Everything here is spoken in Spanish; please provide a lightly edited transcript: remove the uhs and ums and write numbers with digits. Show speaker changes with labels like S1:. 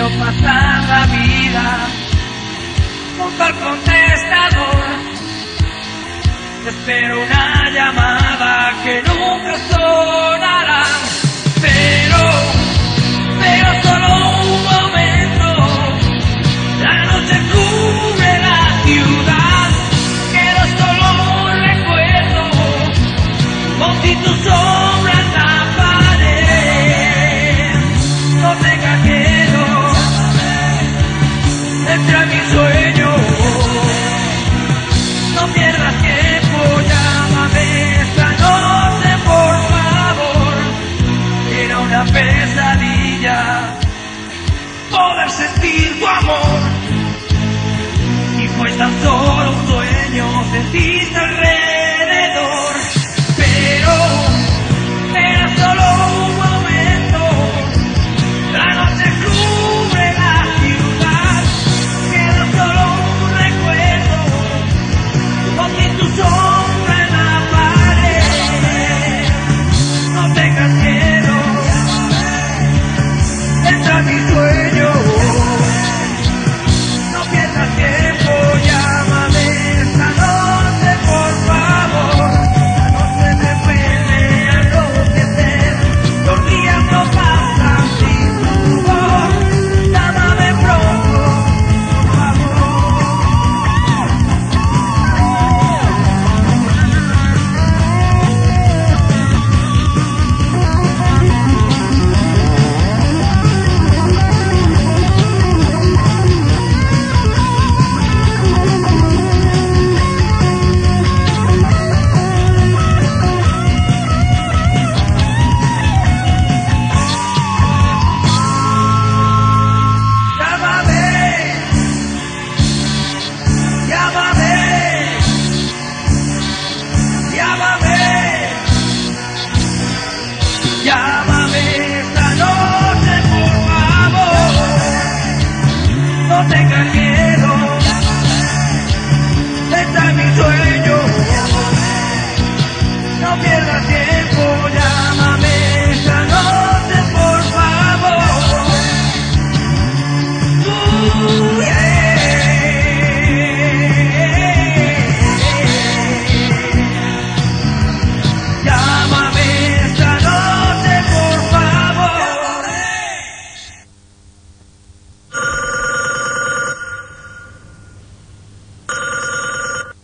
S1: pasar la vida junto al contestador. Espero una llamada que nunca sonará, pero solo un momento. La noche cubre la ciudad, queda solo un recuerdo, con ti tu sombra en la pared. No tengas miedo, entra en mi sueño. No pierdas tiempo, llámame esta noche por favor. Era una pesadilla poder sentir tu amor, y fue tan solo un sueño, sentiste el rey.